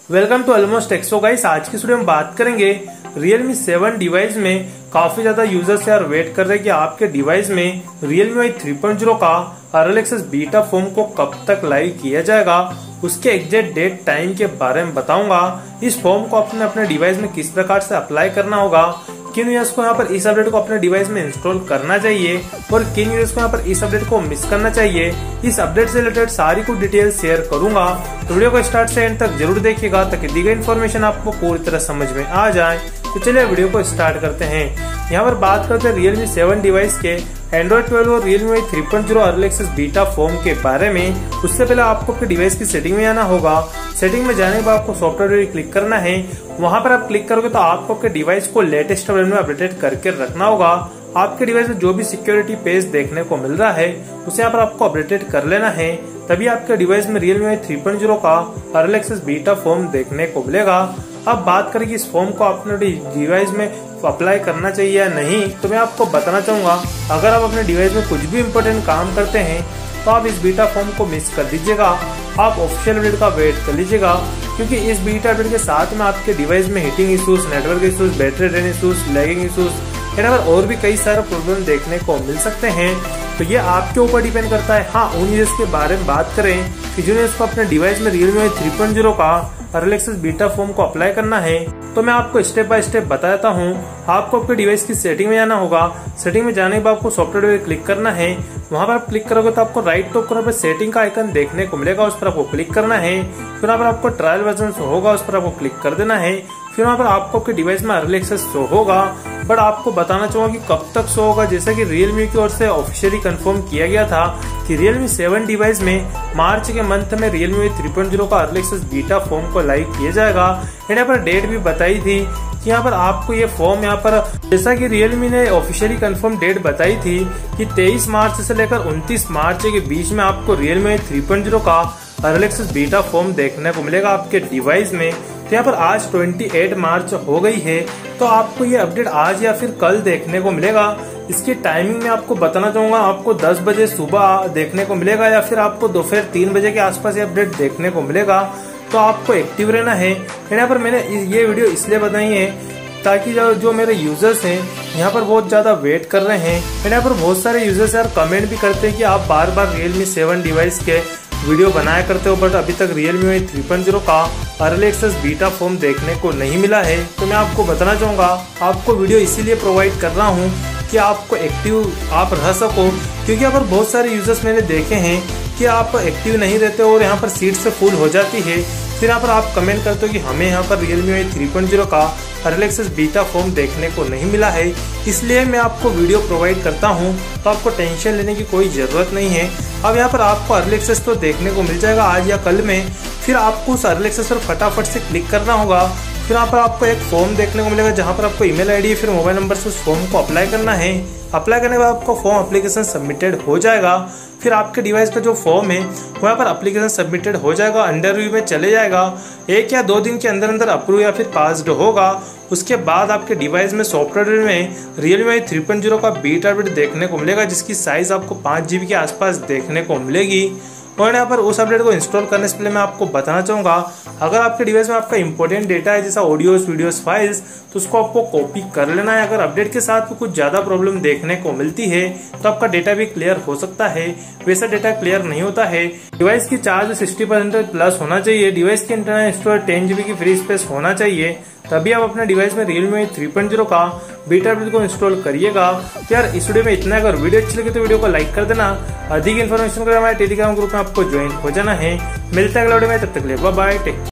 Welcome to almost टेक्सो guys. आज की वीडियो में बात करेंगे Realme 7 डिवाइस में काफी ज्यादा यूजर्स यार वेट कर रहे हैं कि आपके डिवाइस में Realme UI 3.0 का RL Access बीटा फोम को कब तक लाइव किया जाएगा, उसके एग्जैक्ट डेट टाइम के बारे में बताऊंगा। इस फॉर्म को अपने डिवाइस में किस प्रकार से अप्लाई करना होगा, किन यूजर्स को यहाँ पर इस अपडेट को अपने डिवाइस में इंस्टॉल करना चाहिए और किन यूजर्स को यहाँ पर इस अपडेट को मिस करना चाहिए। इस अपडेट से रिलेटेड सारी कुछ डिटेल शेयर करूंगा, तो वीडियो को स्टार्ट से एंड तक जरूर देखिएगा ताकि दी गई इन्फॉर्मेशन आपको पूरी तरह समझ में आ जाए। तो चलिए वीडियो को स्टार्ट करते हैं। यहाँ पर बात करते हैं Realme 7 डिवाइस के Android 12 और Realme UI 3.0 RL Access beta form के बारे में। उससे पहले आपको अपने डिवाइस की सेटिंग में जाना होगा। सेटिंग में जाने के बाद आपको सॉफ्टवेयर क्लिक करना है। वहां पर आप क्लिक करोगे तो आपको अपने डिवाइस को लेटेस्ट वर्जन में अपडेट करके रखना होगा। आपके डिवाइस में जो भी सिक्योरिटी पेज देखने को मिल रहा है उसे यहाँ पर आपको अपडेटेड कर लेना है, तभी आपके डिवाइस में Realme UI 3.0 का RL Access बीटा फोम देखने को मिलेगा। अब बात करें कि इस फॉर्म को अपने डिवाइस में अप्लाई करना चाहिए या नहीं, तो मैं आपको बताना चाहूंगा अगर आप अपने डिवाइस में कुछ भी इम्पोर्टेंट काम करते हैं तो आप इस बीटा फॉर्म को मिस कर दीजिएगा। आप ऑफिशियल अपडेट का वेट कर लीजिएगा, क्योंकि इस बीटा अपडेट के साथ में आपके डिवाइस में heating issues, network issues, battery drain issues, lagging issues और भी कई सारे प्रॉब्लम देखने को मिल सकते हैं। तो ये आपके ऊपर डिपेंड करता है। हाँ, उन यूजर्स के बारे में बात करें कि जिन्हें इसको अपने डिवाइस में Realme UI 3.0 का RL Access बीटा फोम को अप्लाई करना है, तो मैं आपको स्टेप बाय स्टेप बताता हूँ। आपको अपने डिवाइस की सेटिंग में जाना होगा। सेटिंग में जाने के बाद आपको सॉफ्टवेयर पे क्लिक करना है। वहां पर आप क्लिक करोगे तो आपको राइट टॉप कॉर्नर पर सेटिंग का आइकन देखने को मिलेगा, उस पर आपको क्लिक करना है। फिर वहां पर आपको ट्रायल वर्जन होगा, उस पर आपको क्लिक कर देना है। फिर वहां पर आपको आपके डिवाइस में RL Access शो होगा, बट आपको बताना चाहूंगा कि कब तक शो होगा। जैसा कि Realme की ओर से ऑफिशियली कंफर्म किया गया था कि Realme 7 डिवाइस में मार्च के मंथ में Realme UI 3.0 का RL Access बीटा फोम को लाइव किया जाएगा। यहाँ पर डेट भी बताई थी कि यहाँ पर आपको ये फॉर्म यहाँ पर, जैसा कि Realme ने ऑफिशियली कंफर्म डेट बताई थी कि 23 मार्च से लेकर 29 मार्च के बीच में आपको Realme UI 3.0 का RL Access बीटा फॉर्म देखने को मिलेगा आपके डिवाइस में। तो यहाँ पर आज 28 मार्च हो गई है, तो आपको ये अपडेट आज या फिर कल देखने को मिलेगा। इसकी टाइमिंग में आपको बताना चाहूंगा, आपको 10 बजे सुबह देखने को मिलेगा या फिर आपको दोपहर 3 बजे के आसपास ये अपडेट देखने को मिलेगा। तो आपको एक्टिव रहना है। यहाँ पर मैंने ये वीडियो इसलिए बनाई है ताकि जो मेरे यूजर्स हैं यहाँ पर बहुत ज्यादा वेट कर रहे हैं। यहाँ पर बहुत सारे यूजर्स यार कमेंट भी करते हैं कि आप बार बार Realme 7 डिवाइस के वीडियो बनाया करते हो, बट अभी तक Realme UI 3.0 का RL Access बीटा फोम देखने को नहीं मिला है। तो मैं आपको बताना चाहूंगा, आपको वीडियो इसीलिए प्रोवाइड कर रहा हूँ कि आपको एक्टिव आप रह सको, क्योंकि यहाँ पर बहुत सारे यूजर्स मैंने देखे हैं कि आप एक्टिव नहीं रहते और यहाँ पर सीट से फुल हो जाती है। फिर यहाँ पर आप कमेंट करते हो कि हमें यहाँ पर Realme UI 3.0 का RL Access बीटा फोम देखने को नहीं मिला है, इसलिए मैं आपको वीडियो प्रोवाइड करता हूँ। तो आपको टेंशन लेने की कोई जरूरत नहीं है। अब यहाँ पर आपको RL Access तो देखने को मिल जाएगा आज या कल में। फिर आपको उस RL Access पर फटाफट से क्लिक करना होगा। फिर यहाँ पर आपको एक फॉर्म देखने को मिलेगा जहाँ पर आपको ईमेल आईडी फिर मोबाइल नंबर से उस फॉर्म को अप्लाई करना है। अप्लाई करने के बाद आपका फॉर्म एप्लीकेशन सबमिटेड हो जाएगा। फिर आपके डिवाइस का जो फॉर्म है वो यहाँ पर एप्लीकेशन सबमिटेड हो जाएगा, अंडर रिव्यू में चले जाएगा। 1 या 2 दिन के अंदर अंदर अप्रूव या फिर पास्ड होगा। उसके बाद आपके डिवाइस में सॉफ्टवेयर में Realme UI 3.0 का बीटा अपडेट देखने को मिलेगा, जिसकी साइज आपको 5 GB के आसपास देखने को मिलेगी। और यहाँ पर उस अपडेट को इंस्टॉल करने से पहले मैं आपको बताना चाहूंगा, अगर आपके डिवाइस में आपका इंपॉर्टेंट डेटा है जैसा ऑडियोस, वीडियोस, फाइल्स, तो उसको आपको कॉपी कर लेना है। अगर अपडेट के साथ भी कुछ ज्यादा प्रॉब्लम देखने को मिलती है तो आपका डेटा भी क्लियर हो सकता है, वैसा डेटा क्लियर नहीं होता है। डिवाइस की चार्ज 60% प्लस होना चाहिए। डिवाइस के इंटरनल स्टोरेज 10 GB की फ्री स्पेस होना चाहिए, तभी आप अपने डिवाइस में Realme UI 3.0 का बीटा अपडेट को इंस्टॉल करिएगा। तो यार इस वीडियो में इतना। अगर वीडियो अच्छी लगे तो वीडियो को लाइक कर देना। अधिक इन्फॉर्मेशन के लिए हमारे टेलीग्राम ग्रुप में आपको ज्वाइन हो जाना है। मिलता है अगले वीडियो में, तब तक के लिए बाय बाय।